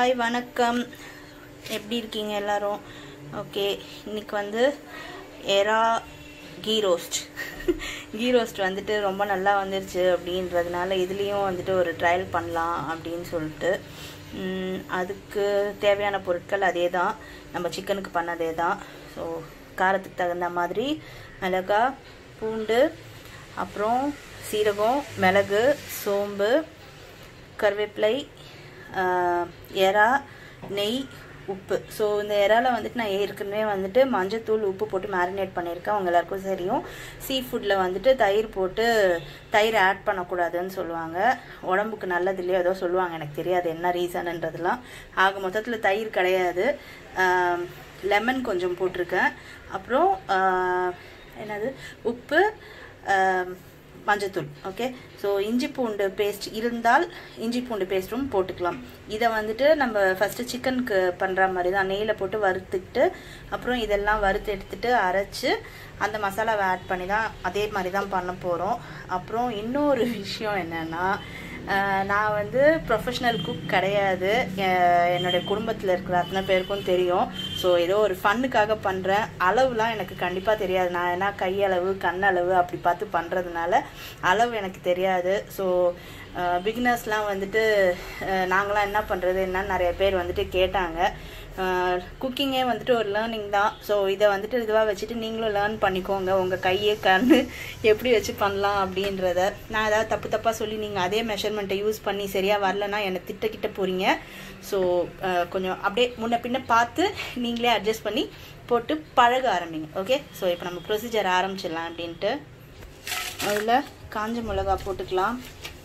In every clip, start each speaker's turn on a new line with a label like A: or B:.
A: Hi வணக்கம், எப்படி இருக்கீங்க எல்லாரும்? ஓகே, இன்னைக்கு வந்து எறா கீ ரோஸ்ட் வந்துட்டு ரொம்ப நல்லா வந்துருச்சு அப்படின்றதுனால இதுலேயும் வந்துட்டு ஒரு ட்ரையல் பண்ணலாம் அப்படின்னு சொல்லிட்டு அதுக்கு தேவையான பொருட்கள் அதே தான், நம்ம சிக்கனுக்கு பண்ணதே தான். ஸோ காரத்துக்கு தகுந்த மாதிரி மிளகாய், பூண்டு, அப்புறம் சீரகம், மிளகு, சோம்பு, கருவேப்பிலை, எறா, நெய், உப்பு. ஸோ இந்த எறால வந்துட்டு நான் ஏற்கனவே வந்துட்டு மஞ்சத்தூள், உப்பு போட்டு மேரினேட் பண்ணியிருக்கேன். அவங்க எல்லாருக்கும் தெரியும். சீ ஃபுட்டில் வந்துட்டு தயிர் ஆட் பண்ணக்கூடாதுன்னு சொல்லுவாங்க, உடம்புக்கு நல்லது இல்லையோ ஏதோ சொல்லுவாங்க, எனக்கு தெரியாது என்ன ரீசன்ன்றதுலாம். ஆக மொத்தத்தில் தயிர் கிடையாது. லெமன் கொஞ்சம் போட்டிருக்கேன். அப்புறம் என்னது, உப்பு, மஞ்சத்தூள். ஓகே, ஸோ இஞ்சி பூண்டு பேஸ்ட் இருந்தால் இஞ்சி பூண்டு பேஸ்ட்டும் போட்டுக்கலாம். இதை வந்துட்டு நம்ம ஃபஸ்ட்டு சிக்கனுக்கு பண்ணுற மாதிரி தான் நெய்யில் போட்டு வறுத்துக்கிட்டு அப்புறம் இதெல்லாம் வறுத்து எடுத்துகிட்டு அரைச்சி அந்த மசாலாவை ஆட் பண்ணி தான் அதே மாதிரி தான் பண்ண போகிறோம். அப்புறம் இன்னொரு விஷயம் என்னென்னா, நான் வந்து ப்ரொஃபஷ்னல் குக் கிடையாது, என்னுடைய குடும்பத்தில் இருக்கிற அத்தனை பேருக்கும் தெரியும். ஸோ ஏதோ ஒரு ஃபன்னுக்காக பண்ணுறேன். அளவுலாம் எனக்கு கண்டிப்பாக தெரியாது. நான் ஏன்னா கையளவு, கண்ணளவு அப்படி பார்த்து பண்ணுறதுனால அளவு எனக்கு தெரியாது. ஸோ பிகினர்ஸ்லாம் வந்துட்டு நாங்களாம் என்ன பண்ணுறது என்னன்னு நிறைய பேர் வந்துட்டு கேட்டாங்க. குக்கிங்கே வந்துட்டு ஒரு லேர்னிங் தான். ஸோ இதை வந்துட்டு இதுவாக வச்சுட்டு நீங்களும் லேர்ன் பண்ணிக்கோங்க, உங்கள் கையை கண்ணு எப்படி வச்சு பண்ணலாம் அப்படின்றத. நான் ஏதாவது தப்பாக சொல்லி நீங்கள் அதே மெஷர்மெண்ட்டை யூஸ் பண்ணி சரியாக வரலன்னா என்னை திட்டக்கிட்ட போகிறீங்க. ஸோ கொஞ்சம் அப்படியே முன்ன பின்ன பார்த்து நீங்களே அட்ஜஸ்ட் பண்ணி போட்டு பழக ஆரம்பிங்க. ஓகே, ஸோ இப்போ நம்ம ப்ரொசீஜர் ஆரம்பிச்சிடலாம். அப்படின்ட்டு அதில் காஞ்ச மிளகா போட்டுக்கலாம்.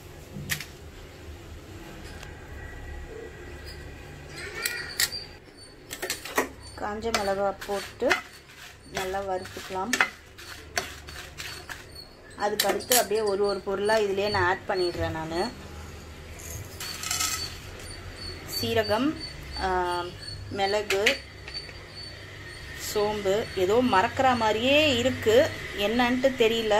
A: காஞ்ச மிளகா போட்டு நல்லா வறுத்துக்கலாம். அதுக்கடுத்து அப்படியே ஒரு பொருளாக இதிலே நான் ஆட் பண்ணிடுறேன். நான் சீரகம், மிளகு, சோம்பு, ஏதோ மறக்கிற மாதிரியே இருக்குது, என்னன்ட்டு தெரியல.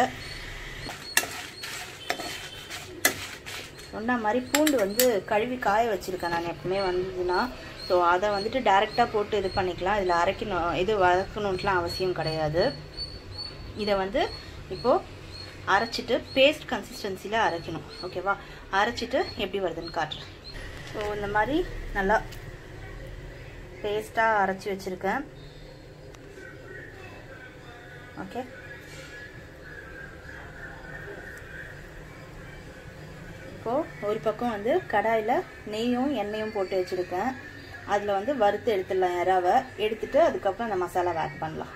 A: சொன்ன மாதிரி பூண்டு வந்து கழுவி காய வச்சுருக்கேன் நான் எப்பவுமே வந்ததுன்னா. ஸோ அதை வந்துட்டு டைரெக்டாக போட்டு இது பண்ணிக்கலாம். இதில் அரைக்கணும், இது வதக்கணுன்ட்டுலாம் அவசியம் கிடையாது. இதை வந்து இப்போது அரைச்சிட்டு பேஸ்ட் கன்சிஸ்டன்சியில் அரைக்கணும். ஓகேவா, அரைச்சிட்டு எப்படி வருதுன்னு காட்டுறேன். ஸோ இந்த மாதிரி நல்லா பேஸ்ட்டாக அரைச்சி வச்சுருக்கேன். ஓகே, இப்போது ஒரு பக்கம் வந்து கடாயில் நெய்யும் எண்ணெயும் போட்டு வச்சுருக்கேன். அதில் வந்து வறுத்து எடுத்துடலாம். எறாவை எடுத்துட்டு அதுக்கப்புறம் அந்த மசாலாவை ஆட் பண்ணலாம்.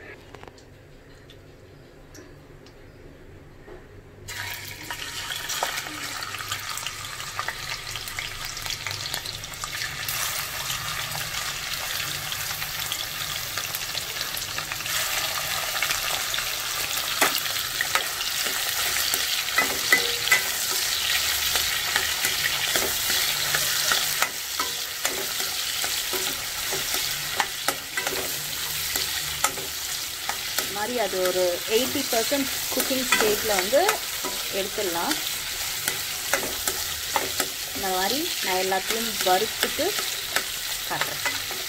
A: மாதிரி அது ஒரு 80% குக்கிங் ஸ்டேஜில் வந்து எடுத்துடலாம். இந்த மாதிரி நான் எல்லாத்தையும் வறுத்துட்டு காட்டுறேன்.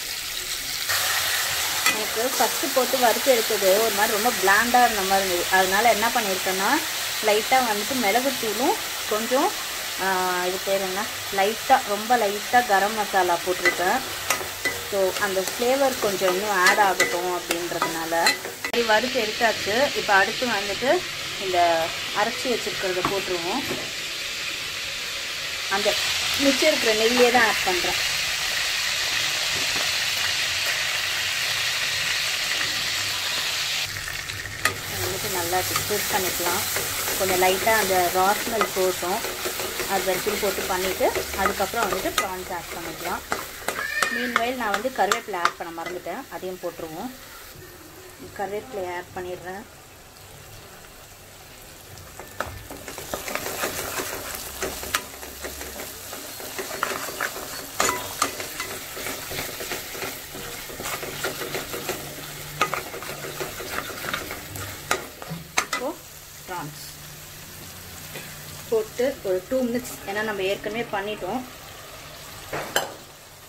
A: எனக்கு ஃபஸ்ட்டு போட்டு வறுத்து எடுத்தது ஒரு மாதிரி ரொம்ப பிளாண்டாக இருந்த மாதிரி இருந்தது. அதனால் என்ன பண்ணியிருக்கேன்னா, லைட்டாக வந்துட்டு மிளகுத்தூளும் கொஞ்சம் இது பேர் என்ன, ரொம்ப லைட்டாக கரம் மசாலா போட்டிருக்கேன். ஸோ அந்த ஃப்ளேவர் கொஞ்சம் இன்னும் ஆட் ஆகட்டும் அப்படின்றதுனால வறுத்து எடுத்தாச்சு. இப்போ அடுத்து வந்துட்டு இந்த அரைச்சி வச்சுருக்கிறத போட்டுருவோம். அந்த மிச்சம் இருக்கிற நெய்யே தான் ஆட் பண்ணுறேன். வந்துட்டு நல்லா மிக்ஸ் பண்ணிக்கலாம். கொஞ்சம் லைட்டாக அந்த ரா ஸ்மெல் போட்டோம், அது வரைக்கும் போட்டு பண்ணிவிட்டு அதுக்கப்புறம் வந்துட்டு ப்ரான்ஸ் ஆட் பண்ணிக்கலாம். மீன்வெயில் நான் வந்து கருவேப்பிலை ஆட் பண்ண மறந்துட்டேன், அதையும் போட்டுருவோம். கருவேப்பிலை ஆட் பண்ணிடுறேன். இப்போ ப்ரான்ஸ் போட்டு ஒரு 2 minutes, ஏன்னா நம்ம ஏற்கனவே பண்ணிட்டோம்.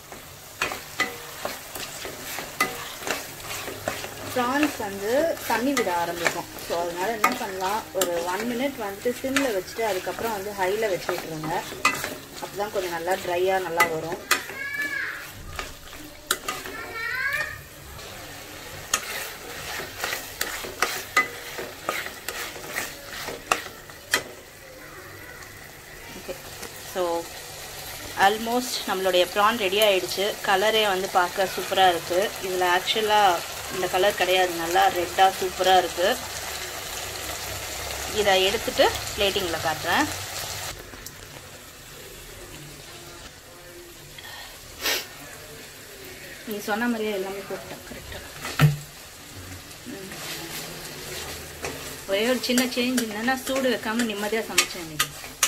A: ப்ரான்ஸ் வந்து தண்ணி விட ஆரம்பிக்கும். ஸோ அதனால் என்ன பண்ணலாம், ஒரு 1 minute வந்துட்டு சிம்மில் வச்சுட்டு அதுக்கப்புறம் வந்து ஹையில் வச்சு விட்ருங்க. அப்போ தான் கொஞ்சம் நல்லா ட்ரையாக நல்லா வரும். ஓகே, ஸோ ஆல்மோஸ்ட் நம்மளுடைய ப்ரான் ரெடி ஆகிடுச்சு. கலரே வந்து பார்க்க சூப்பராக இருக்குது. இதில் ஆக்சுவலாக இந்த கலர் கிடையாது, நல்லா ரெட்டாக சூப்பராக இருக்குது. இதை எடுத்துட்டு பிளேட்டிங்கில் காட்டுறேன். நீ சொன்ன மாதிரியே எல்லாமே போட்டேன் கரெக்டாக. ஒரே ஒரு சின்ன சேஞ்ச் என்னன்னா, சூடு வைக்காமல் நிம்மதியாக சமைச்சேன் இன்னைக்கு.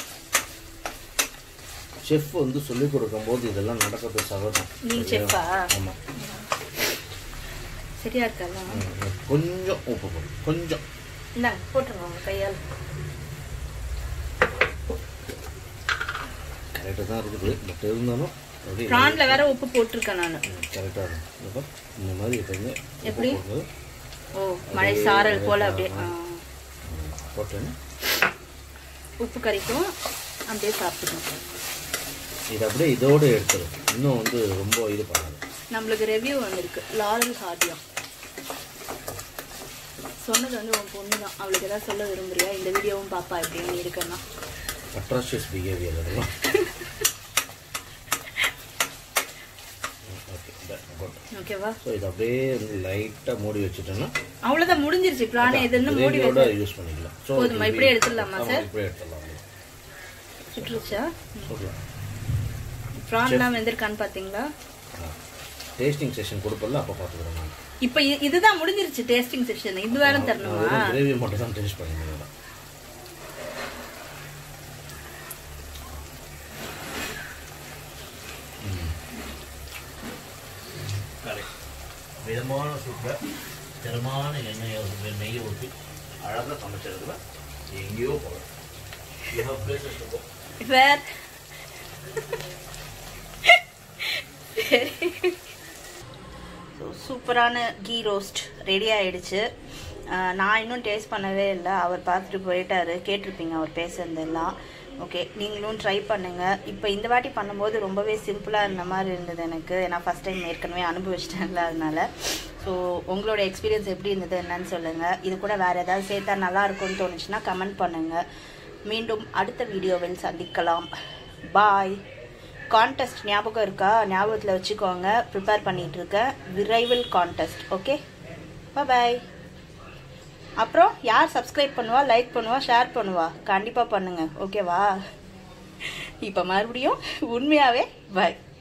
B: செஃப் வந்து சொல்லிக் கொடுக்கும்போது இதெல்லாம் நடக்கிறது சகஜம்.
A: நீங்க செஃப்பா?
B: ஆமாம்.
A: சரியா இருக்கா?
B: கொஞ்சம் உப்பு போடு, கொஞ்சம்
A: இந்தாங்க போட்டுருங்க உங்கள் கையால்.
B: கரெக்டாக தான் இருக்குது. பட் இருந்தாலும்
A: ப்ரான்ல வேற உப்பு போட்டிருக்கேன் நான்.
B: கரெக்டாக இருக்கும். இந்த மாதிரி எப்பவுமே
A: எப்படி? ஓ, மழை சாரல் போல் அப்படியே
B: போட்டேன்னு
A: உப்பு கறிக்கும் அப்படியே சாப்பிட்டுக்கணும்.
B: இது அப்படியே இதோடு எடுத்துடும். இன்னும் வந்து ரொம்ப இது பண்ணாது.
A: நம்மளுக்கு ரிவ்யூ வந்துருக்கு. லாரல் ஹார்டியம் சொன்னது வந்து உன் பொண்ணு தான். அவளுக்கு ஏதாவது சொல்ல விரும்புறியா? இந்த வீடியோவும் பாப்பா எப்படின்னு இருக்குன்னா
B: அட்ராஷியஸ் பிஹேவியர் அதெல்லாம்.
A: ஓகேவா?
B: ஸோ இது அப்படியே வந்து லைட்டாக மூடி வச்சுட்டோன்னா
A: அவ்வளோதான், முடிஞ்சிருச்சு. ப்ரான் எதுன்னு மூடி வச்சு
B: யூஸ் பண்ணிக்கலாம். ஸோ
A: போதுமா? இப்படியே எடுத்துடலாமா சார்?
B: இப்படியே எடுத்துடலாம்.
A: சுற்றுச்சா?
B: சொல்லலாம்.
A: ப்ரான்லாம் வெந்திருக்கான்னு பார்த்தீங்களா?
B: டேஸ்டிங் செஷன் கொடுப்பல, அப்போ பார்த்துக்கிறேன் நான்.
A: இப்போ இதுதான் முடிஞ்சிருச்சு டேஸ்டிங் செஷன். இது வேற தரணுமா?
B: கிரேவி மட்டும் தான் டேஸ்ட் பண்ணிக்கிறேன். மிதமான சூப்பர் திறமான நெய்யை ஊற்றி அழகாக சமைச்சதுல எங்கேயோ போகலாம்.
A: வேர் சூப்பரான கீ ரோஸ்ட் ரெடி ஆயிடுச்சு. நான் இன்னும் டேஸ்ட் பண்ணவே இல்லை. அவர் பார்த்துட்டு போயிட்டாரு. கேட்டிருப்பீங்க அவர் பேசுறதெல்லாம். ஓகே, நீங்களும் ட்ரை பண்ணுங்கள். இப்போ இந்த வாட்டி பண்ணும்போது ரொம்பவே சிம்பிளாக இருந்த மாதிரி இருந்தது எனக்கு. ஏன்னா ஃபஸ்ட் டைம் ஏற்கனவே அனுபவிச்சிட்டேன்ல, அதனால. ஸோ உங்களோட எக்ஸ்பீரியன்ஸ் எப்படி இருந்தது என்னன்னு சொல்லுங்கள். இது கூட வேறு ஏதாவது சேர்த்தா நல்லா இருக்கும்னு தோணுச்சுன்னா கமெண்ட் பண்ணுங்கள். மீண்டும் அடுத்த வீடியோவில் சந்திக்கலாம். பாய். கான்டெஸ்ட் ஞாபகம் இருக்கா? ஞாபகத்தில் வச்சுக்கோங்க. ப்ரிப்பேர் பண்ணிகிட்ருக்கேன். விரைவில் கான்டெஸ்ட். ஓகே, பாய். அப்புறம் யார் சப்ஸ்கிரைப் பண்ணுவா, லைக் பண்ணுவா, ஷேர் பண்ணுவா? கண்டிப்பாக பண்ணுங்கள். ஓகேவா? இப்போ மறுபடியும் உண்மையாகவே பாய்.